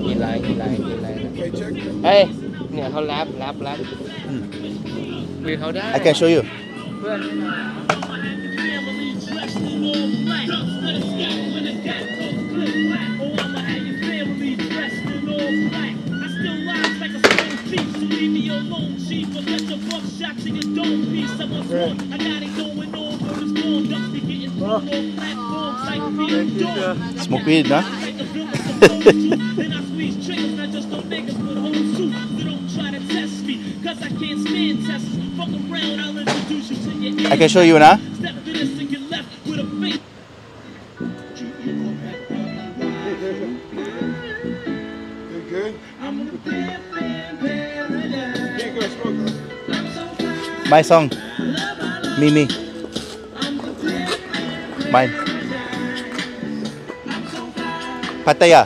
กินอะไรเฮ้ยเนี่ยเขาแรปคุยเขาได้ I can show you เพื่อน smoke weed นะ I can show you นะ My song me mine PATTAYA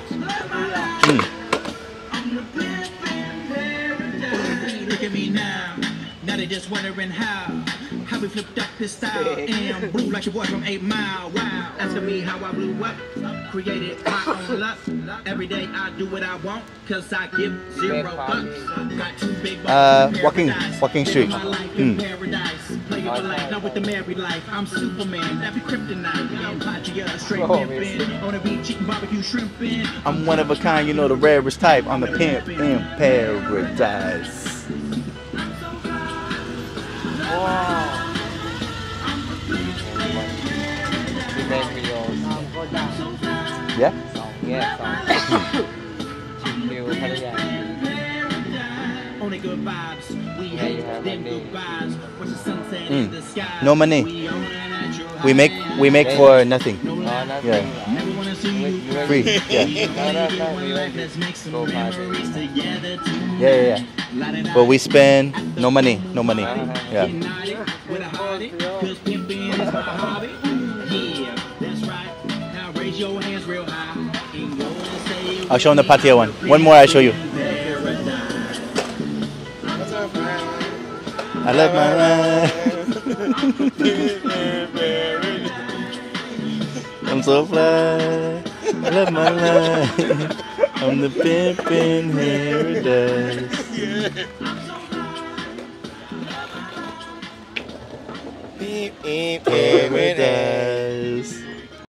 Look at me now. Now they just wondering how we flipped up this style and blew like your boy from 8 Mile. Wow, asking me how I blew up, created my own luck. Every day I do what I want, cause I give $0. Got 2 big walking street paradise. Play your life, not with the married life. I'm Superman, that be kryptonite. I'm PATTAYA, straight pimpin'. On the beach, eating barbecue shrimpin'. I'm one of a kind, you know, the rarest type. I'm the pimp in paradise. Wow. We make videos. Yeah? วิวพัทยา Only good vibes. We hate them good vibes. Watch the sunset in the sky. No money. We make for nothing. Yeah. Free. Yeah. Yeah. But we spend no money. Yeah. I'll show them the PATTAYA one. One more I'll show you. I love my life. I'm so fly. I love my life. I'm the pimp in paradise. Pimp in paradise.